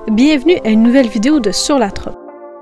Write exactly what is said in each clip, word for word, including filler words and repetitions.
Bienvenue à une nouvelle vidéo de Sur la Trop.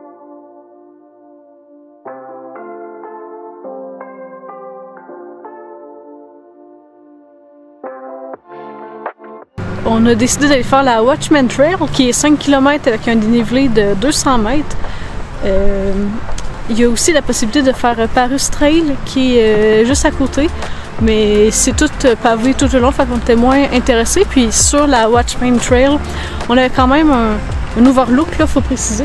On a décidé d'aller faire la Watchman Trail, qui est cinq kilomètres avec un dénivelé de deux cents mètres. Euh, il y a aussi la possibilité de faire Parus Trail, qui est euh, juste à côté. Mais c'est tout pavé tout le long, fait qu'on était moins intéressés. Puis sur la Watchman Trail, on avait quand même un, un overlook, là, faut préciser.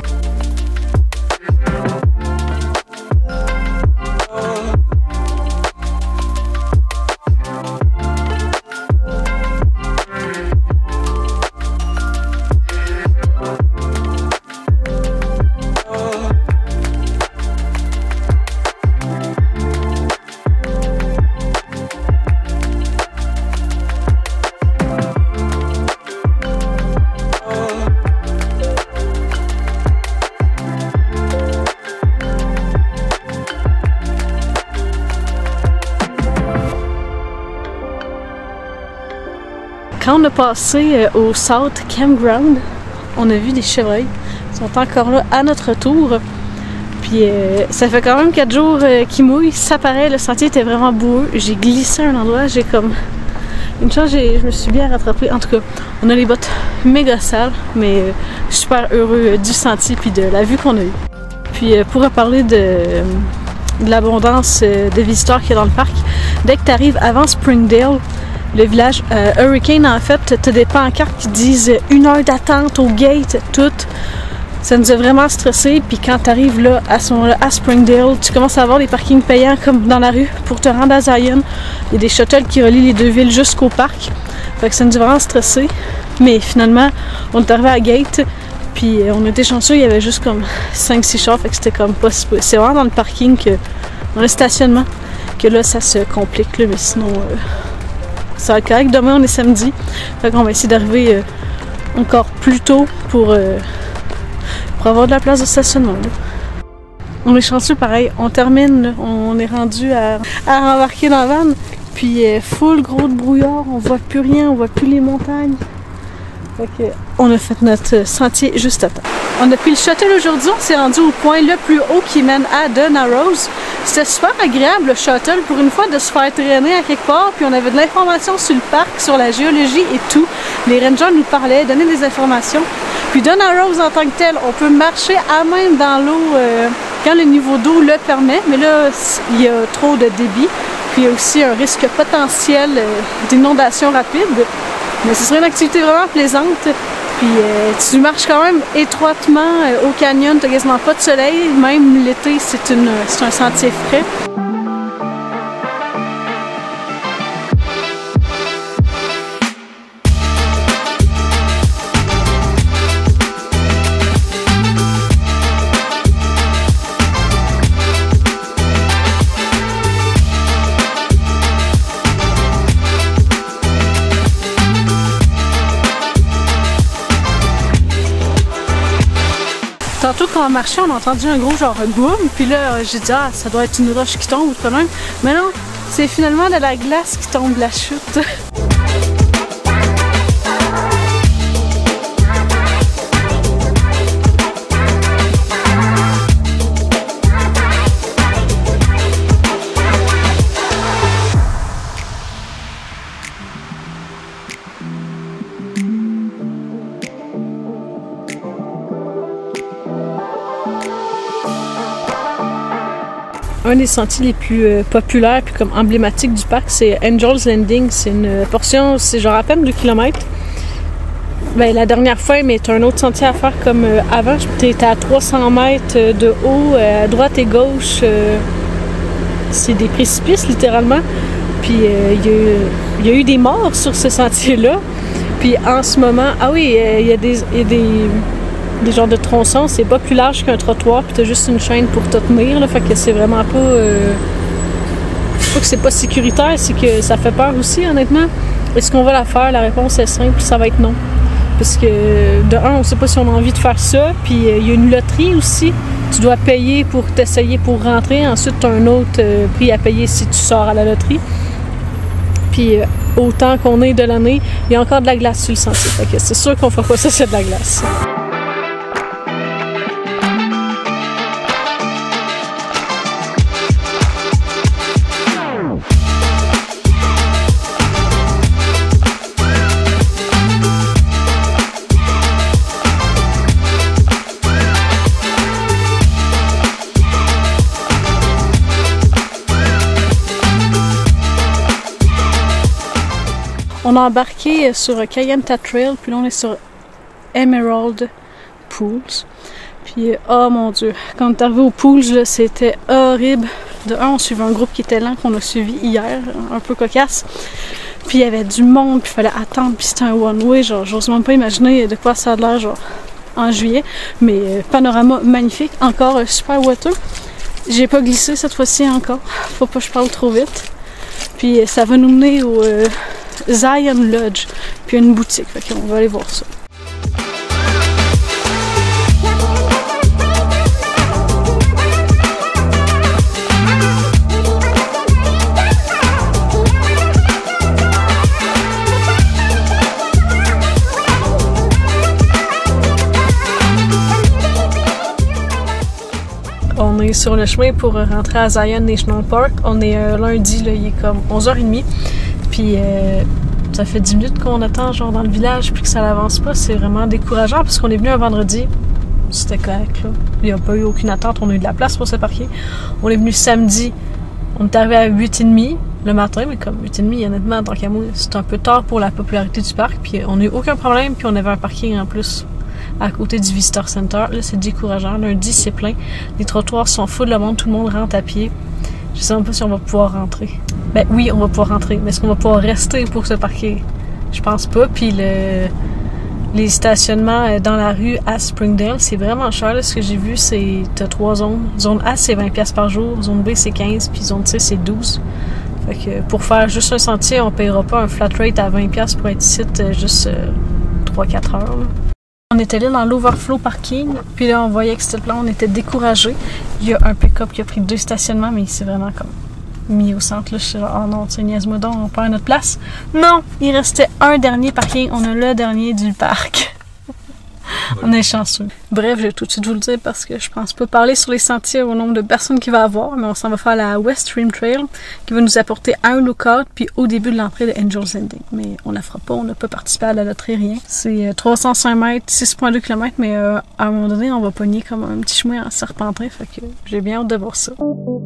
Quand on a passé au South Campground, on a vu des chevreuils. Ils sont encore là à notre tour. Puis euh, ça fait quand même quatre jours euh, qu'ils mouillent. Ça paraît, le sentier était vraiment boueux. J'ai glissé à un endroit, j'ai comme... Une chance, je me suis bien rattrapée. En tout cas, on a les bottes méga sales, mais euh, super heureux euh, du sentier puis de la vue qu'on a eue. Puis euh, pour parler de, de l'abondance euh, de visiteurs qu'il y a dans le parc, dès que tu arrives avant Springdale, le village euh, Hurricane, en fait, tu as des pancartes qui disent une heure d'attente au gate, tout. Ça nous a vraiment stressé. Puis quand tu arrives là, à ce moment-là, à Springdale, tu commences à avoir des parkings payants comme dans la rue pour te rendre à Zion. Il y a des shuttles qui relient les deux villes jusqu'au parc. Fait que ça nous a vraiment stressé. Mais finalement, on est arrivé à la gate. Puis on était chanceux, il y avait juste comme cinq six chars. Fait que c'était comme pas si... C'est vraiment dans le parking, que, dans le stationnement, que là, ça se complique. Là, mais sinon... Euh... Ça va être correct. Demain, on est samedi. Fait qu'on va essayer d'arriver euh, encore plus tôt pour, euh, pour avoir de la place de stationnement. Là. On est chanceux, pareil. On termine, là. On est rendu à, à rembarquer dans la van. Puis, euh, full gros de brouillard. On voit plus rien. On voit plus les montagnes. Fait que, on a fait notre sentier juste à temps. On a pris le shuttle aujourd'hui. On s'est rendu au point le plus haut qui mène à The Narrows. C'était super agréable le shuttle pour une fois de se faire traîner à quelque part, puis on avait de l'information sur le parc, sur la géologie et tout. Les rangers nous parlaient, donnaient des informations. Puis The Narrows en tant que tel, on peut marcher à même dans l'eau euh, quand le niveau d'eau le permet, mais là il y a trop de débit, puis il y a aussi un risque potentiel euh, d'inondation rapide. Mais ce serait une activité vraiment plaisante. Puis euh, tu marches quand même étroitement euh, au canyon, tu n'as quasiment pas de soleil, même l'été c'est une c'est un sentier frais. Tantôt, quand on marchait, on a entendu un gros genre boom, puis là, j'ai dit, ah, ça doit être une roche qui tombe ou quand même. Mais non, c'est finalement de la glace qui tombe de la chute. Un des sentiers les plus euh, populaires et comme emblématiques du parc, c'est Angel's Landing. C'est une portion, c'est genre à peine deux kilomètres. Ben, la dernière fois, mais tu as un autre sentier à faire comme euh, avant. Tu étais à trois cents mètres de haut, euh, à droite et gauche. Euh, c'est des précipices, littéralement. Puis il euh, y, y a eu des morts sur ce sentier-là. Puis en ce moment, ah oui, il euh, y a des... Y a des des genres de tronçons, c'est pas plus large qu'un trottoir, puis t'as juste une chaîne pour te tenir, là, fait que c'est vraiment pas... Euh... pas que c'est pas sécuritaire, c'est que ça fait peur aussi, honnêtement. Est-ce qu'on va la faire? La réponse est simple, ça va être non. Parce que, de un, on sait pas si on a envie de faire ça, puis il euh, y a une loterie aussi. Tu dois payer pour t'essayer pour rentrer, ensuite t'as un autre euh, prix à payer si tu sors à la loterie. Puis, euh, autant qu'on est de l'année, il y a encore de la glace sur le sentier. Fait que c'est sûr qu'on fera pas ça, c'est de la glace. On a embarqué sur Kayenta Trail, puis là on est sur Emerald Pools. Puis, oh mon Dieu, quand on est arrivé aux Pools, c'était horrible. De un, on suivait un groupe qui était lent, qu'on a suivi hier, un peu cocasse. Puis il y avait du monde, puis il fallait attendre, puis c'était un one-way. Genre, j'ose même pas imaginer de quoi ça a l'air, genre, en juillet. Mais euh, panorama magnifique, encore euh, super water. J'ai pas glissé cette fois-ci encore. Faut pas que je parle trop vite. Puis euh, ça va nous mener au euh, Zion Lodge, puis une boutique. Fait qu'on va aller voir ça. On est sur le chemin pour rentrer à Zion National Park. On est euh, lundi, là, il est comme onze heures trente. Puis euh, ça fait dix minutes qu'on attend genre dans le village puis que ça n'avance pas. C'est vraiment décourageant parce qu'on est venu un vendredi. C'était correct, là. Il n'y a pas eu aucune attente. On a eu de la place pour se parquer. On est venu samedi. On est arrivé à huit heures trente le matin, mais comme huit heures trente, honnêtement, tant qu'à moi, c'est un peu tard pour la popularité du parc. Puis on n'a eu aucun problème. Puis on avait un parking en plus à côté du Visitor Center. Là, c'est décourageant. Lundi, c'est plein. Les trottoirs sont fous de le monde. Tout le monde rentre à pied. Je sais même pas si on va pouvoir rentrer. Ben oui, on va pouvoir rentrer. Mais est-ce qu'on va pouvoir rester pour se parquer? Je pense pas. Puis le, les stationnements dans la rue à Springdale, c'est vraiment cher. Là. Ce que j'ai vu, c'est t'as trois zones. Zone A, c'est vingt dollars par jour. Zone B, c'est quinze. Puis zone C, c'est douze. Fait que pour faire juste un sentier, on paiera pas un flat rate à vingt dollars pour être ici juste euh, trois à quatre heures. Là. On était là dans l'overflow parking, puis là on voyait que c'était là, on était découragés. Il y a un pick-up qui a pris deux stationnements, mais il s'est vraiment comme mis au centre. Là, je suis genre, oh non, tu sais, niaise-moi donc, on perd notre place. Non, il restait un dernier parking, on a le dernier du parc. On est chanceux. Bref, je vais tout de suite vous le dire parce que je pense pas parler sur les sentiers au nombre de personnes qu'il va y avoir, mais on s'en va faire la West Rim Trail qui va nous apporter un lookout puis au début de l'entrée de Angel's Landing. Mais on la fera pas, on n'a pas participé à la loterie, rien. C'est trois cent cinq mètres, six virgule deux kilomètres, mais euh, à un moment donné, on va pogner comme un petit chemin en serpentin, fait que j'ai bien hâte de voir ça.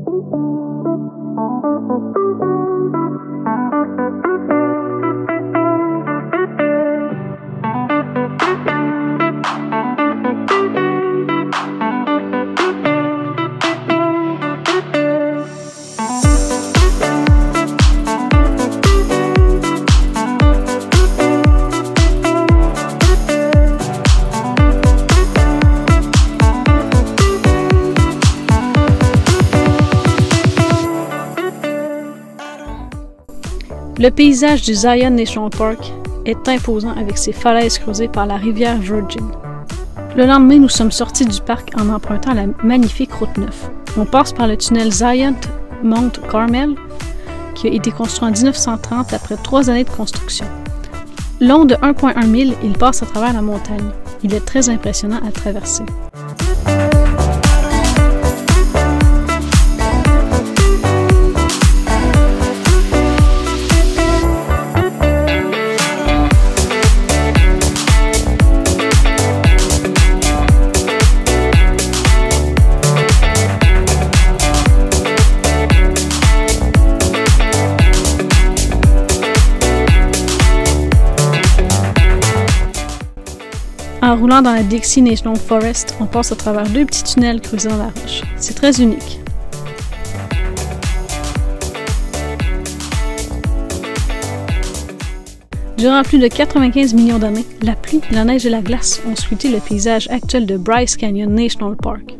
Le paysage du Zion National Park est imposant avec ses falaises creusées par la rivière Virgin. Le lendemain, nous sommes sortis du parc en empruntant la magnifique route neuf. On passe par le tunnel Zion Mount Carmel, qui a été construit en dix-neuf cent trente après trois années de construction. Long de un virgule un mille, il passe à travers la montagne. Il est très impressionnant à traverser. En roulant dans la Dixie National Forest, on passe à travers deux petits tunnels creusés dans la roche. C'est très unique. Durant plus de quatre-vingt-quinze millions d'années, la pluie, la neige et la glace ont sculpté le paysage actuel de Bryce Canyon National Park.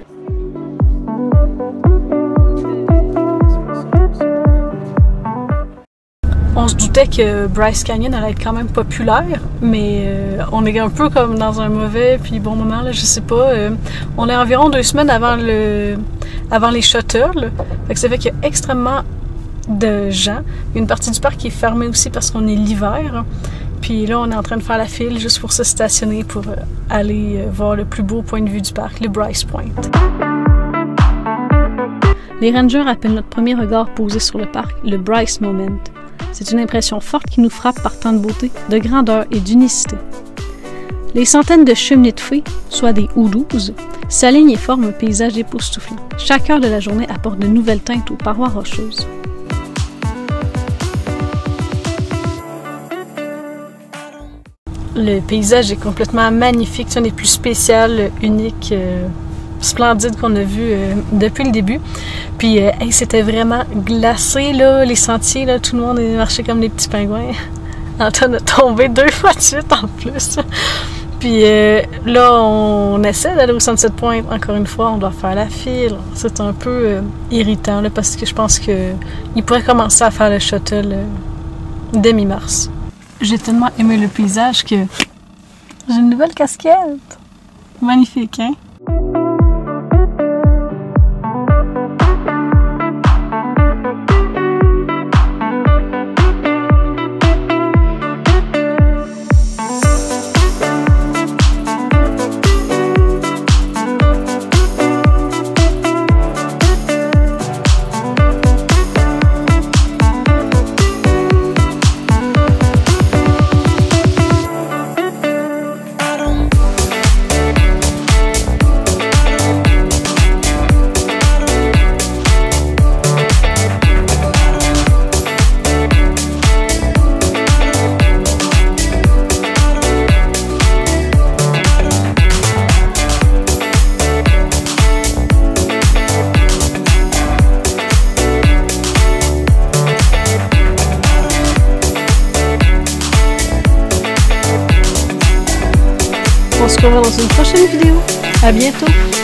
On se doutait que Bryce Canyon allait être quand même populaire, mais euh, on est un peu comme dans un mauvais puis bon moment, là, je sais pas. Euh, on est environ deux semaines avant le avant les shuttles. Fait que ça fait qu'il y a extrêmement de gens. Il y a une partie du parc qui est fermée aussi parce qu'on est l'hiver. Puis là, on est en train de faire la file juste pour se stationner pour euh, aller euh, voir le plus beau point de vue du parc, le Bryce Point. Les rangers appellent notre premier regard posé sur le parc le Bryce Moment. C'est une impression forte qui nous frappe par tant de beauté, de grandeur et d'unicité. Les centaines de cheminées de fées, soit des houlouses, s'alignent et forment un paysage époustouflant. Chaque heure de la journée apporte de nouvelles teintes aux parois rocheuses. Le paysage est complètement magnifique, c'est un des plus spéciaux, uniques, euh, splendides qu'on a vu euh, depuis le début. Puis euh, hey, c'était vraiment glacé, là, les sentiers, là, tout le monde est marché comme des petits pingouins, en train de tomber deux fois de suite en plus. Puis euh, là, on essaie d'aller au Sunset Point. Encore une fois, on doit faire la file. C'est un peu euh, irritant là, parce que je pense qu'il pourrait commencer à faire le shuttle euh, dès mi-mars. J'ai tellement aimé le paysage que j'ai une nouvelle casquette. Magnifique, hein? On se revoit dans une prochaine vidéo. À bientôt!